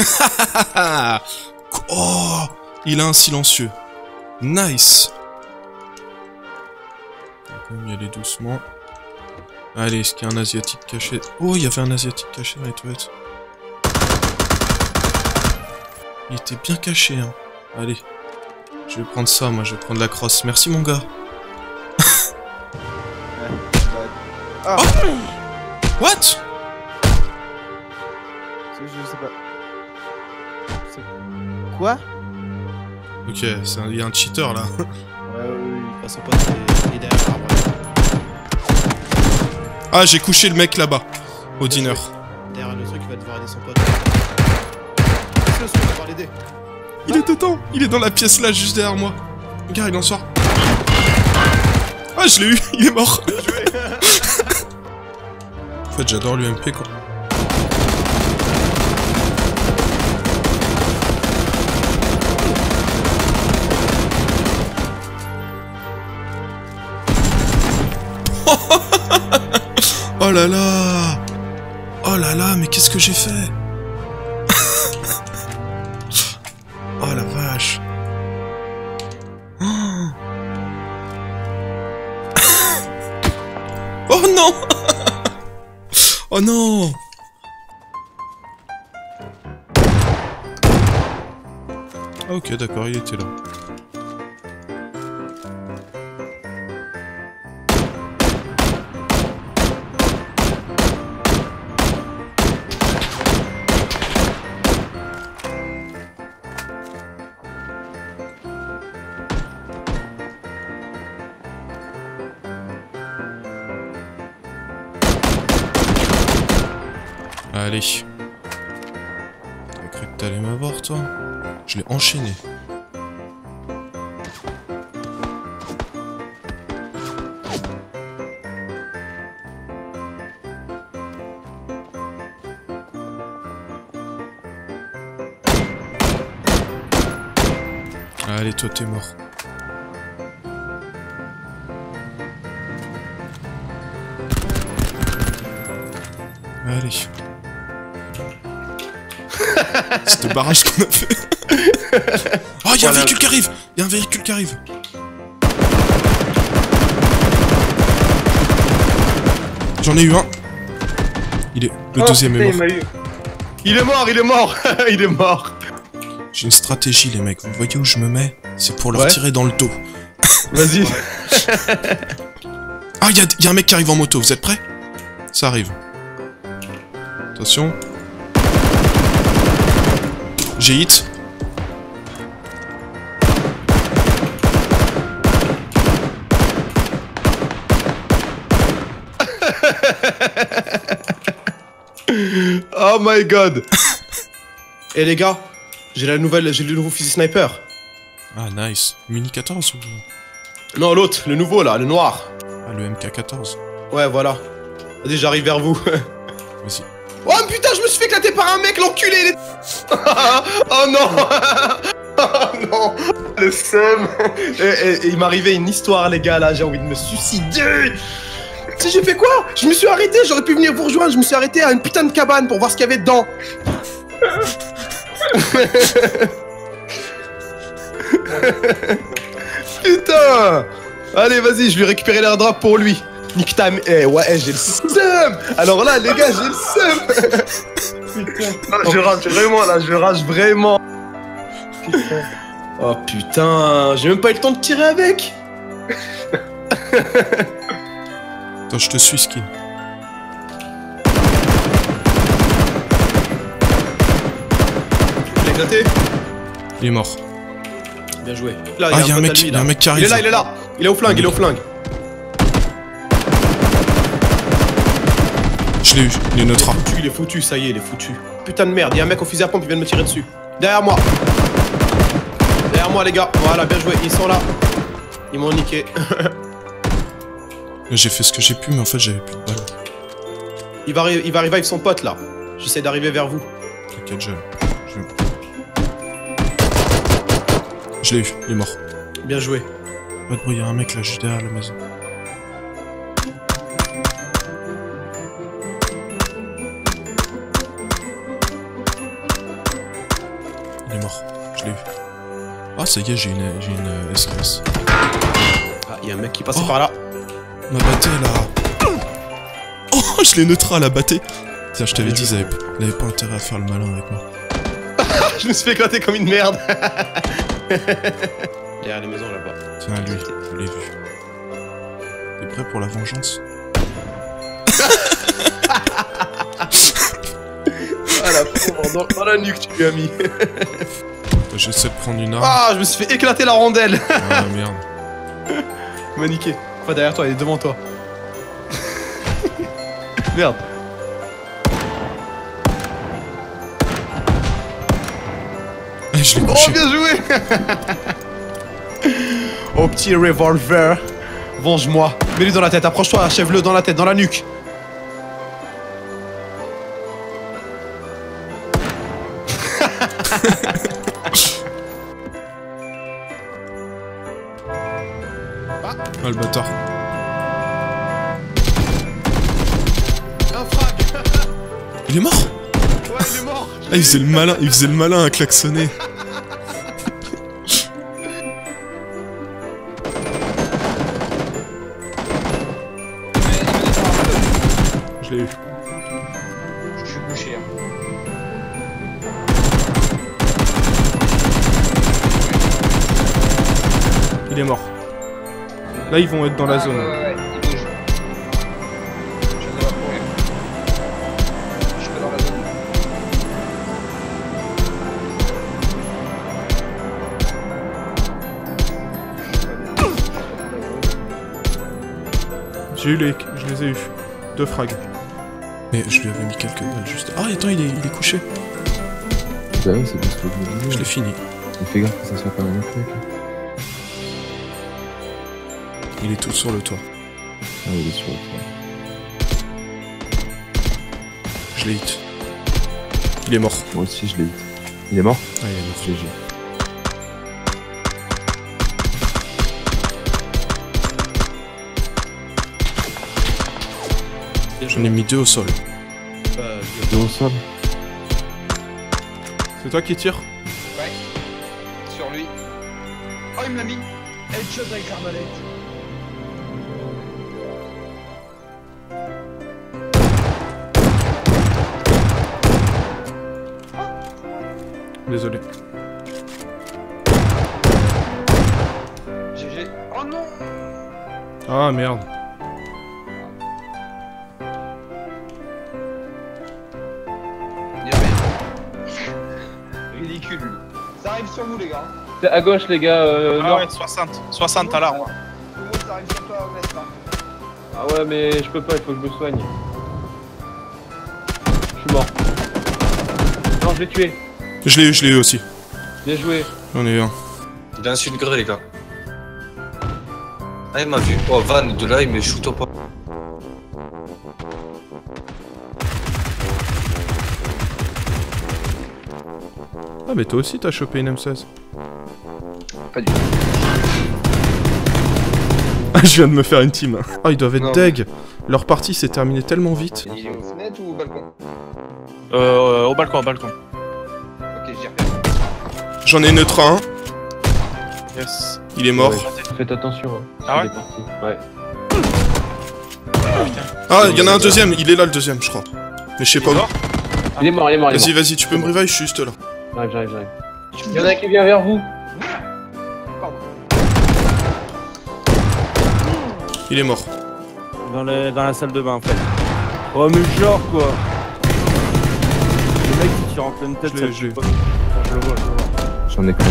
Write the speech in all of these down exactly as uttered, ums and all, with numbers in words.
Oh, il a un silencieux. Nice. On va y aller doucement. Allez, est-ce qu'il y a un asiatique caché? Oh, il y avait un asiatique caché dans les toilettes. Il était bien caché, hein. Allez. Je vais prendre ça, moi, je vais prendre la crosse. Merci, mon gars. Ah. Oh What? Je sais pas. C'est... Quoi? Ok, il y a un cheater, là. Ouais, oui, oui, pas son pote, il est derrière l'arbre. Ah, j'ai couché le mec là-bas, au dîner. Derrière le truc, il va devoir aider son pote. Qu'est-ce que c'est, on va devoir l'aider? Il est dedans, il est dans la pièce là, juste derrière moi. Regarde, il en sort. Ah, je l'ai eu, il est mort. En fait, j'adore l'U M P, quoi. Oh là là! Oh là là, mais qu'est-ce que j'ai fait? Oh la vache! Oh non! Oh non! Ah ok, d'accord, il était là. Allez. T'as cru que t'allais m'avoir, toi? Je l'ai enchaîné. Allez, toi, t'es mort. Allez. C'est le barrage qu'on a fait. Oh, y'a un véhicule qui arrive. Y'a un véhicule qui arrive. J'en ai eu un. Il est... Le oh, deuxième putain, est mort. Il, il est mort, il est mort. Il est mort. J'ai une stratégie, les mecs. Vous voyez où je me mets? C'est pour leur ouais. tirer dans le dos. Vas-y. Ah, y'a y a un mec qui arrive en moto. Vous êtes prêts? Ça arrive. Attention. J'ai hit. Oh my god. Et les gars, j'ai la nouvelle, j'ai le nouveau fusil sniper. Ah nice. Mini quatorze ou... Non, l'autre, le nouveau là, le noir. Ah, le M K quatorze. Ouais, voilà. Vas-y, j'arrive vers vous. Vas-y. Oh putain, je me suis fait éclater par un mec, l'enculé il est... Oh non. Oh non. Le seum. Et, et, et il m'arrivait une histoire, les gars, là, j'ai envie de me suicider. Tu sais, j'ai fait quoi? Je me suis arrêté, j'aurais pu venir vous rejoindre, je me suis arrêté à une putain de cabane pour voir ce qu'il y avait dedans. Putain. Allez, vas-y, je vais récupérer l'airdrop pour lui. Nique ta... Eh ouais, j'ai le seum. Alors là, les gars, j'ai le seum. Putain. Non, je rage vraiment, là, je rage vraiment. Putain. Oh putain, j'ai même pas eu le temps de tirer avec. Attends, je te suis, Skin. Tu l'as éclaté? Il est mort. Bien joué. Là, ah, il y a un, mec, lui, y a un mec qui arrive. Il est là, il est là. Il est au flingue, il est au flingue. Je l'ai eu, il est notre arme. Il est foutu, ça y est, il est foutu. Putain de merde, il y a un mec au fusil à pompe qui vient de me tirer dessus. Derrière moi. Derrière moi, les gars. Voilà, bien joué, ils sont là. Ils m'ont niqué. J'ai fait ce que j'ai pu, mais en fait, j'avais plus de balles. Il va, il va arriver avec son pote, là. J'essaie d'arriver vers vous. T'inquiète, je... Je, je l'ai eu, il est mort. Bien joué. Pas de bruit, il y a un mec là, juste derrière la maison. mort. Je l'ai eu. Ah, ça y est, j'ai une, j'ai une euh, S K S. Ah, y'a un mec qui passait Oh. par là. Ma bâtée, là. Oh, je l'ai neutral, la bâtée. Tiens, je t'avais dit, ils avaient, ils avaient pas intérêt à faire le malin avec moi. Je me suis fait éclater comme une merde. Derrière les maisons là-bas. Tiens, lui, je l'ai vu. T'es prêt pour la vengeance? Ah la pauvre, dans, dans la nuque tu lui as mis. J'essaie de prendre une arme. Ah, je me suis fait éclater la rondelle. Ah merde. Il m'a niqué. Pas derrière toi, il est devant toi. Merde. Eh, je l'ai Oh, couché. bien joué. Oh, petit revolver. Venge-moi. Mets-lui dans la tête, approche-toi, achève-le dans la tête, dans la nuque. Ah, le bâtard. Un frag. Il est mort? Ouais, il est mort. Ah, il faisait le malin, il faisait le malin à klaxonner. Je l'ai eu. Je suis couché. Hein. Il est mort. Là, ils vont être dans la Ah, zone. Ouais, ouais, ouais, il bouge. Je vais devoir courir. Je suis dans la zone. J'ai eu les... Je les ai eu. Deux frags. Mais je lui avais mis quelques balles juste... Ah, attends, il est, il est couché. Bah ouais, c'est parce que je me Je disais. l'ai fini. Mais fais gaffe que ça soit pas un autre mec. Il est tout sur le toit. Ah, il est sur le toit. Je l'ai hit. Il est mort. Moi aussi, je l'ai hit. Il est mort? Ah, il est mort. G G. J'en ai mis deux au sol. Deux au sol. C'est toi qui tires? Ouais. Sur lui. Oh, il me l'a mis. Headshot avec l'arbalète. Désolé. G G. Oh non. Ah, merde. Il y avait. Ridicule. lui. Ça arrive sur vous, les gars. C'est à gauche, les gars. Euh, Ah nord. ouais, soixante. soixante à l'arbre. Tout le monde, ça arrive sur toi, n'est-ce pas? Ah ouais, mais je peux pas, il faut que je me soigne. Je suis mort. Non, je l'ai tué. Je l'ai eu, je l'ai eu aussi. Bien joué. J'en ai eu un. Il a un sud gré les gars. Ah il m'a vu. Oh Van de là il me shoot au pas. Ah, mais toi aussi, t'as chopé une M seize. Pas du tout. Ah, je viens de me faire une team. Ah, ils doivent être Non. deg. Leur partie s'est terminée tellement vite. Il est aux fenêtres ou au balcon? Euh, au balcon, au balcon. Ok, j'y repère. J'en ai neutre un. Yes. Il est mort. Ouais, faites attention. Hein. Ah ouais Il est parti. Ouais. Ah, il y en a un deuxième. Il est là, le deuxième, je crois. Mais je sais pas où. Il est mort, il est mort, il est Vas-y, mort. vas-y, tu peux me revive, je suis juste là. J'arrive, j'arrive, j'arrive. Il y en a un qui vient vers vous. Il est mort. Dans, le, dans la salle de bain en fait. Oh mais genre quoi. Le mec qui tire en pleine tête, Je l'ai, ça je l'ai. tue pas. Je le vois, je le vois. J'en ai knock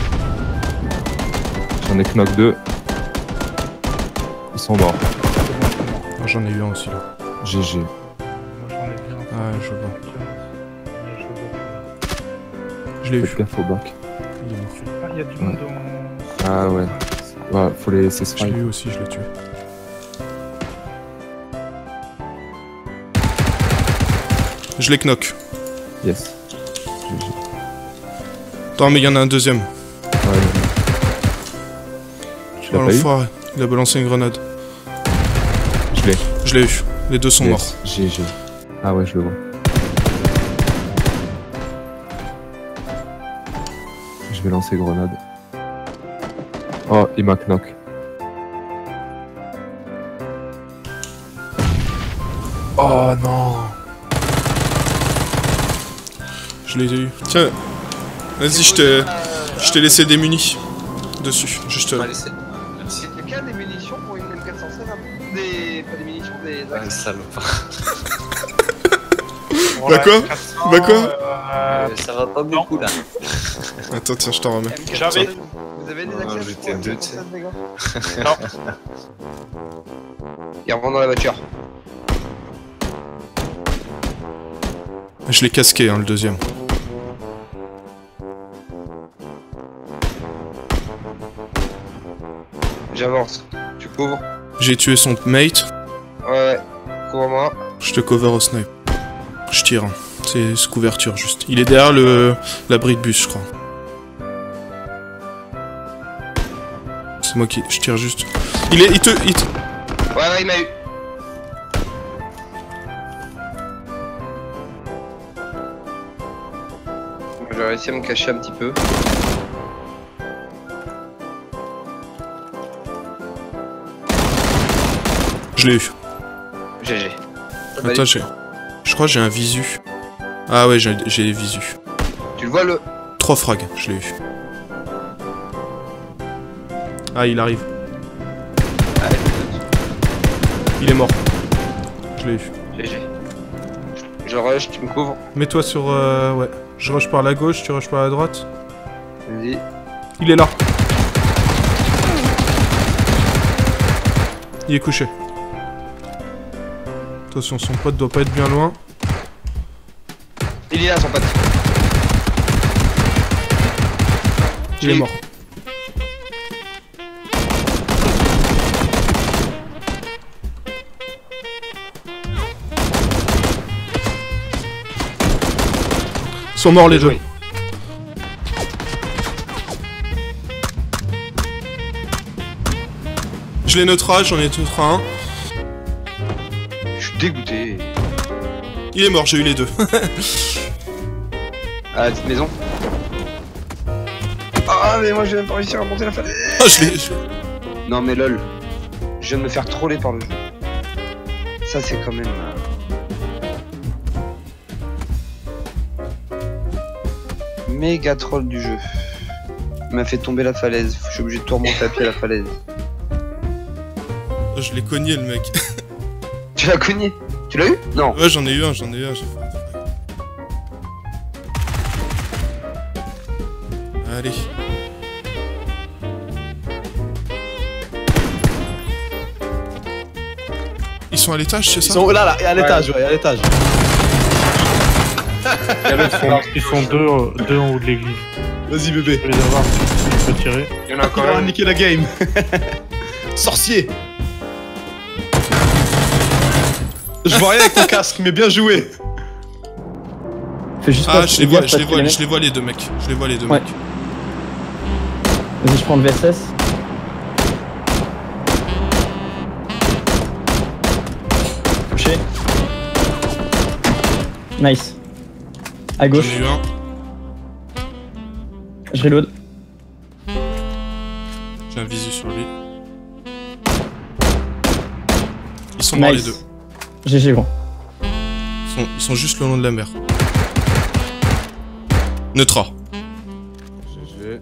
un. J'en ai knock deux. Ils sont morts. Ah, j'en ai eu un aussi là. G G. Moi j'en ai vu un. Ah, je vois. Je le vois. Je l'ai eu. Faites gaffe au bac. Il est mort. Ah, il y a du monde dans... Ah ouais. Ouais, faut les laisser se Je l'ai fight. eu aussi, je l'ai tué. Je l'ai knock. Yes. G G. Attends, mais il y en a un deuxième. Ouais. Tu Oh l'as pas eu? l'enfoiré. Il a balancé une grenade. Je l'ai. Je l'ai eu. Les deux sont morts. Yes. G G. Ah ouais, je le vois. Je vais lancer grenade. Oh, il m'a knock. Oh non. Je l'ai eu. Tiens, vas-y, je t'ai je t'ai laissé des munis dessus. Juste Tu là. m'as laissé. Merci. Quelqu'un a des munitions pour une M quatre cent sept? Des... Pas des munitions, des... Ouais, salopard. Bah quoi Bah quoi euh, Euh, Ça va pas beaucoup là. Attends, tiens, je t'en remets. M quatre cent sept, J'avais- Vous avez des Ouais, accès j'étais pour deux, M quatre tu sais. cent sept, les gars? Non. Il rentre dans la voiture. Je l'ai casqué, hein, le deuxième. J'avance. Tu couvres? J'ai tué son mate. Ouais, ouais. Couvre-moi. Je te cover au snipe. Je tire. hein. C'est sous couverture, juste. Il est derrière le l'abri de bus, je crois. C'est moi qui... Je tire juste. Il est... Il te... Il te... Ouais, ouais, il m'a eu. J'ai réussi à me cacher un petit peu. Je l'ai eu. G G. Attends, j'ai... Je crois que j'ai un visu. Ah ouais, j'ai j'ai visu. Tu le vois le... Trois frags, je l'ai eu. Ah, il arrive. Allez, Il est mort. Je l'ai eu. G G. Je rush, tu me couvres. Mets-toi sur... Euh, ouais. Je rush par la gauche, tu rush par la droite. Vas-y. Il est là. Il est couché. Attention, son pote doit pas être bien loin. Il est là, son pote. Il est mort. Ils sont morts les deux. Je les neutrage, j'en ai neutra un. Je suis dégoûté. Il est mort, j'ai eu les deux. À la petite maison. Ah, mais moi j'ai même pas réussi à remonter la falaise. Ah, je l'ai... je l'ai- Non, mais lol. Je viens de me faire troller par le jeu. Ça, c'est quand même. euh, Méga troll du jeu. Il m'a fait tomber la falaise. Je suis obligé de tout remonter à pied à la falaise. Oh, je l'ai cogné le mec. Tu l'as cogné? Tu l'as eu? Non. Ouais, j'en ai eu un, j'en ai eu un. j'ai fait un frag. Allez. Ils sont à l'étage, c'est Ils ça? sont là, là, à l'étage, ouais, à l'étage. Ils sont, ils sont deux, euh, deux en haut de l'église. Vas-y, bébé. Je peux les avoir. Je peux tirer. Il y en a Il quand va même. niquer la game. Sorcier. Je vois rien avec ton casque, mais bien joué. Fais juste Ah, pas je les gaffe vois, parce je les que vois, les je les vois les deux mecs. Je les vois les deux Ouais. mecs. Vas-y, je prends le V S S. Touché. Nice. À J'en gauche, ai eu un. je reload. J'ai un visu sur lui. Ils sont morts les Nice. deux. G G, gros. Ils sont, ils sont juste le long de la mer. Neutra. G G.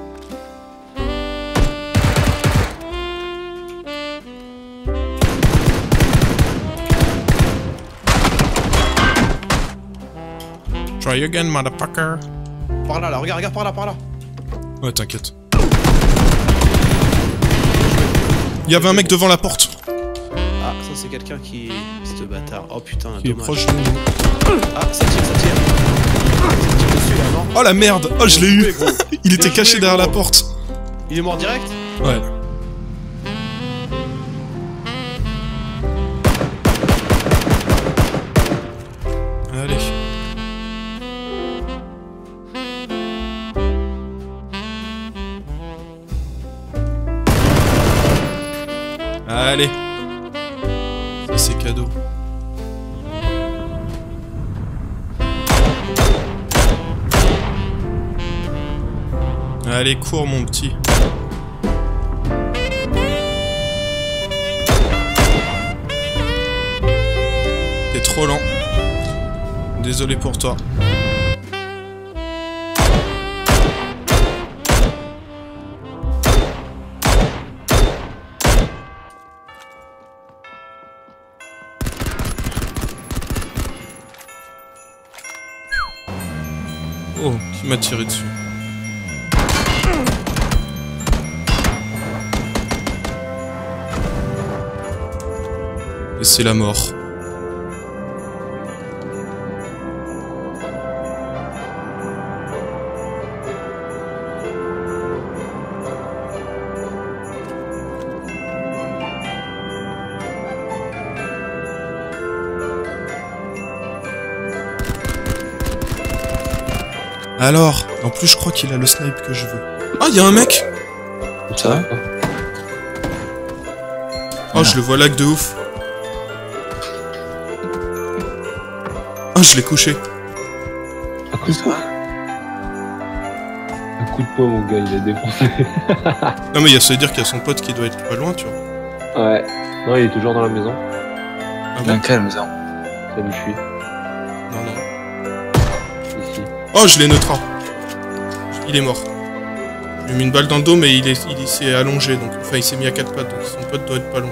Try again, motherfucker. Par là, là, regarde, regarde, par là, par là. Ouais, t'inquiète. Il y avait un mec devant la porte. Ah, ça c'est quelqu'un qui. C'est ce bâtard. Oh putain, Qui est dommage. proche de nous. Ah, ça tire, ça tire. Ça tire dessus là, non? Oh la merde! Oh, je l'ai eu! joué, gros. Il était Bien caché joué, derrière la gros. porte. Il est mort direct? Ouais. Allez. Allez. Ça c'est cadeau. Allez, cours, mon petit. T'es trop lent. Désolé pour toi. Oh, qui m'a tiré dessus. Et c'est la mort. Alors, en plus je crois qu'il a le snipe que je veux. Ah, il y a un mec. Ça va? Oh, je le vois lag de ouf. Oh, je l'ai couché. Un coup de poing. Un coup de poing, mon gars, il a défoncé. Non mais ça veut dire qu'il y a son pote qui doit être pas loin, tu vois. Ouais. Non, il est toujours dans la maison. Ah Bien bon? calme, ça. Salut, je suis. Non, non. Ici. Oh, je l'ai neutra. Il est mort. Je lui ai mis une balle dans le dos, mais il est, il s'est allongé, donc enfin il s'est mis à quatre pattes, donc son pote doit être pas loin.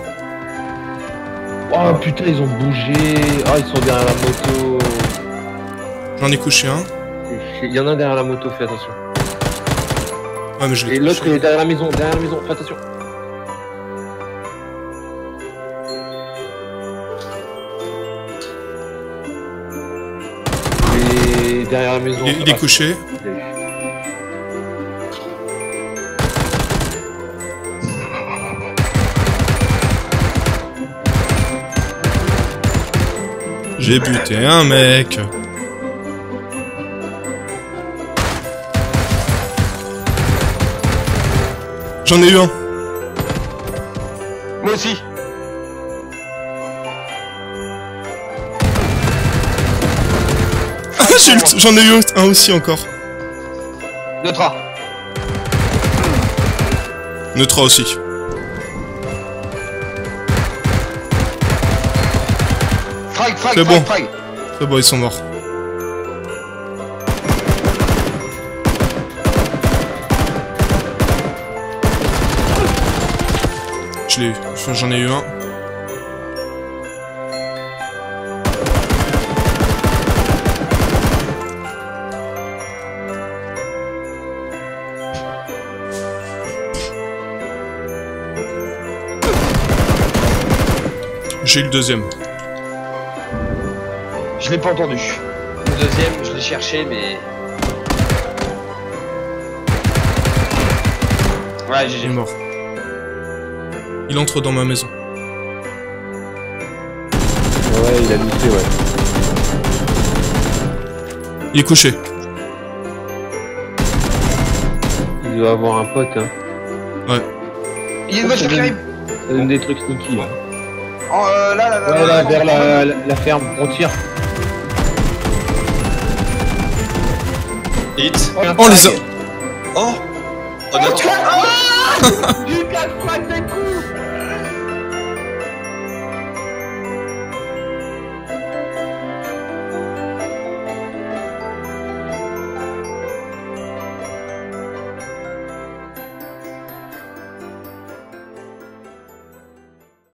Oh putain, ils ont bougé. Ah, ils sont derrière la moto. J'en ai couché un. Il y en a un derrière la moto, fais attention. Ouais, mais je l'ai Et l'autre, il couché. est derrière la maison, derrière la maison, fais attention. Et derrière la maison. Il est, il est couché. J'ai buté un mec. J'en ai eu un. Moi aussi. Ah, j'ai eu le- j'en ai eu un aussi encore. Neutra. Neutra aussi. Frag, frag, C'est frag, bon. frag. C'est bon, ils sont morts. Je l'ai eu. Enfin, j'en ai eu un. J'ai eu le deuxième. Je l'ai pas entendu. Le deuxième, je l'ai cherché, mais... Ouais, Il est G G. mort. Il entre dans ma maison. Ouais, il a looté, ouais. Il est couché. Il doit avoir un pote, hein. Il y a une voiture qui arrive. Ça donne des trucs sneaky, là. Oh, euh, là, là, là, Ouais, là, là, là, vers la, la, la ferme, on tire. Hit. Oh, les a... Oh. Oh, notre... Du quatre frags des coups.